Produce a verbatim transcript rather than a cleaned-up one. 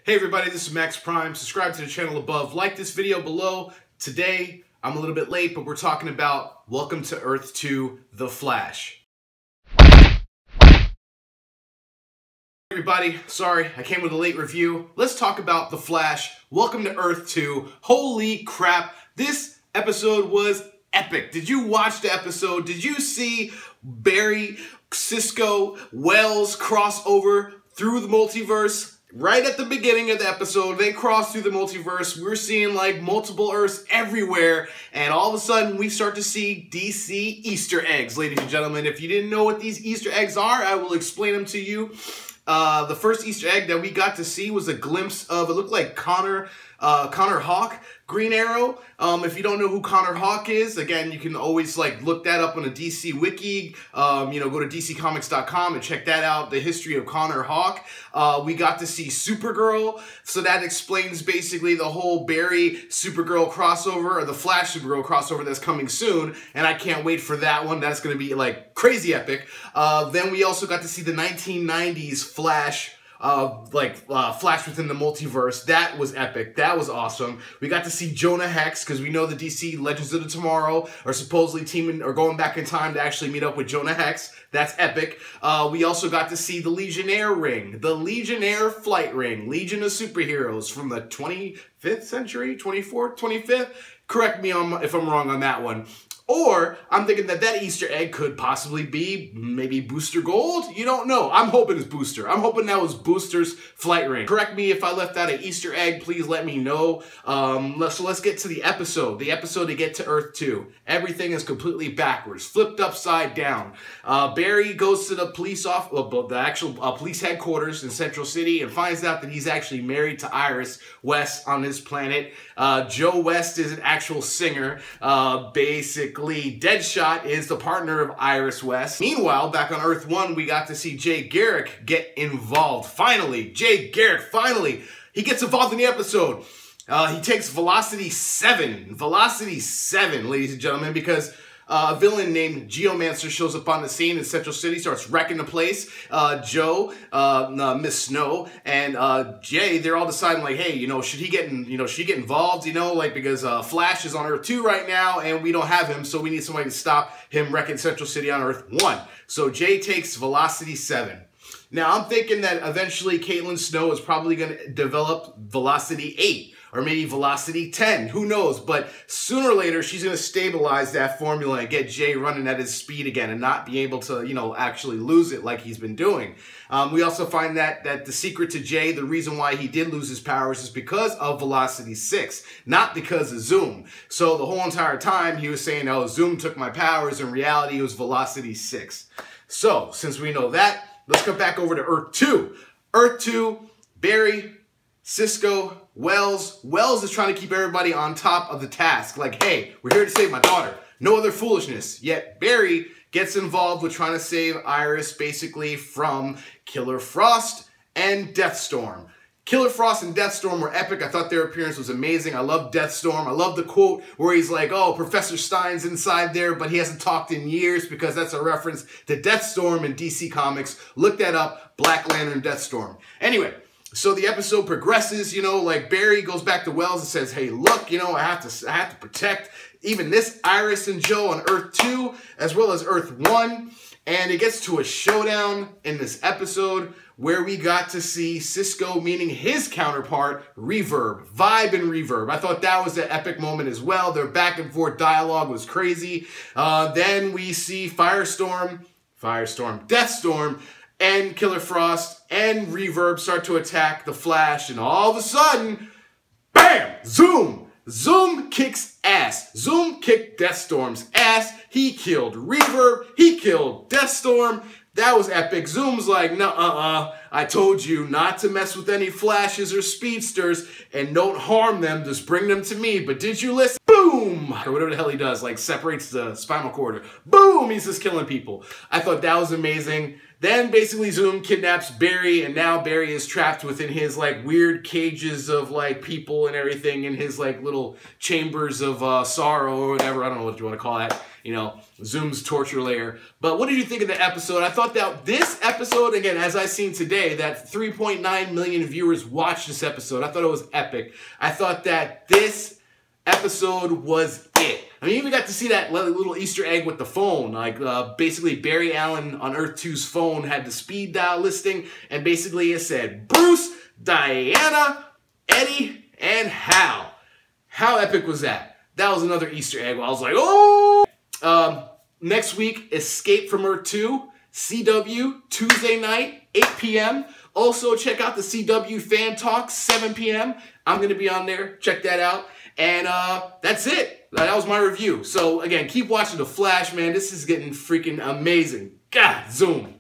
Hey everybody, this is Max Prime. Subscribe to the channel above. Like this video below. Today, I'm a little bit late, but we're talking about Welcome to Earth two, The Flash. Everybody, sorry, I came with a late review. Let's talk about The Flash, Welcome to Earth two. Holy crap, this episode was epic. Did you watch the episode? Did you see Barry, Cisco, Wells cross over through the multiverse? Right at the beginning of the episode, they cross through the multiverse. We're seeing like multiple Earths everywhere, and all of a sudden we start to see D C Easter eggs, ladies and gentlemen. If you didn't know what these Easter eggs are, I will explain them to you. Uh, the first Easter egg that we got to see was a glimpse of, it looked like Connor, uh, Connor Hawke, Green Arrow. Um, if you don't know who Connor Hawke is, again, you can always like look that up on a D C wiki. Um, you know, go to D C comics dot com and check that out, the history of Connor Hawke. Uh, we got to see Supergirl, so that explains basically the whole Barry Supergirl crossover, or the Flash Supergirl crossover that's coming soon, and I can't wait for that one. That's going to be like crazy epic. Uh, then we also got to see the nineteen nineties Flash, Uh, like, uh, Flash within the multiverse. That was epic. That was awesome. We got to see Jonah Hex, because we know the D C Legends of the Tomorrow are supposedly teaming, or going back in time to actually meet up with Jonah Hex. That's epic. Uh, we also got to see the Legionnaire ring, the Legionnaire flight ring, Legion of Superheroes from the twenty-fifth century, twenty-fourth, twenty-fifth. Correct me on, if I'm wrong on that one. Or, I'm thinking that that Easter egg could possibly be maybe Booster Gold? You don't know. I'm hoping it's Booster. I'm hoping that was Booster's flight ring. Correct me if I left out an Easter egg. Please let me know. Um, let's, so let's get to the episode. The episode to get to Earth two. Everything is completely backwards. Flipped upside down. Uh, Barry goes to the police off, uh, the actual uh, police headquarters in Central City and finds out that he's actually married to Iris West on his planet. Uh, Joe West is an actual singer. Uh, basically, Deadshot is the partner of Iris West. Meanwhile, back on Earth one, we got to see Jay Garrick get involved. Finally, Jay Garrick, finally, he gets involved in the episode. Uh, he takes Velocity seven. Velocity seven, ladies and gentlemen, because Uh, a villain named Geomancer shows up on the scene in Central City, starts wrecking the place. Uh, Joe, uh, uh, Miss Snow, and uh, Jay, they're all deciding like, hey, you know, should he get in, you know, should he get involved? You know, like because uh, Flash is on Earth two right now, and we don't have him, so we need somebody to stop him wrecking Central City on Earth one. So Jay takes Velocity seven. Now I'm thinking that eventually Caitlin Snow is probably going to develop Velocity eight. Or maybe Velocity ten, who knows? But sooner or later, she's going to stabilize that formula and get Jay running at his speed again and not be able to, you know, actually lose it like he's been doing. Um, we also find that, that the secret to Jay, the reason why he did lose his powers is because of Velocity six, not because of Zoom. So the whole entire time, he was saying, oh, Zoom took my powers. In reality, it was Velocity six. So, since we know that, let's come back over to Earth two. Earth two, Barry, Cisco, Wells. Wells is trying to keep everybody on top of the task. Like, hey, we're here to save my daughter. No other foolishness. Yet Barry gets involved with trying to save Iris basically from Killer Frost and Deathstorm. Killer Frost and Deathstorm were epic. I thought their appearance was amazing. I love Deathstorm. I love the quote where he's like, oh, Professor Stein's inside there, but he hasn't talked in years, because that's a reference to Deathstorm in D C Comics. Look that up. Black Lantern Deathstorm. Anyway. So the episode progresses, you know, like Barry goes back to Wells and says, hey, look, you know, I have to I have to protect even this Iris and Joe on Earth two as well as Earth one. And it gets to a showdown in this episode where we got to see Cisco meeting his counterpart, Reverb. Vibe and Reverb. I thought that was an epic moment as well. Their back and forth dialogue was crazy. Uh, then we see Firestorm, Firestorm, Deathstorm, and Killer Frost and Reverb start to attack the Flash, and all of a sudden, bam! Zoom! Zoom kicks ass. Zoom kicked Deathstorm's ass. He killed Reverb. He killed Deathstorm. That was epic. Zoom's like, nuh-uh-uh. I told you not to mess with any Flashes or Speedsters, and don't harm them. Just bring them to me. But did you listen? Boom! Or whatever the hell he does, like separates the spinal cord. Boom! He's just killing people. I thought that was amazing. Then basically Zoom kidnaps Barry, and now Barry is trapped within his like weird cages of like people and everything in his like little chambers of uh, sorrow or whatever. I don't know what you want to call that. you know, Zoom's torture layer. But what did you think of the episode? I thought that this episode, again, as I seen today, that three point nine million viewers watched this episode. I thought it was epic. I thought that this episode was it. I mean, you even got to see that little Easter egg with the phone. Like, uh, basically, Barry Allen on Earth two's phone had the speed dial listing, and basically it said Bruce, Diana, Eddie, and Hal. How epic was that? That was another Easter egg. I was like, oh! Um, next week, Escape from Earth two, C W, Tuesday night, eight p m Also, check out the C W Fan Talk, seven p m I'm going to be on there. Check that out. And uh, that's it. That was my review. So, again, keep watching The Flash, man. This is getting freaking amazing. God, Zoom.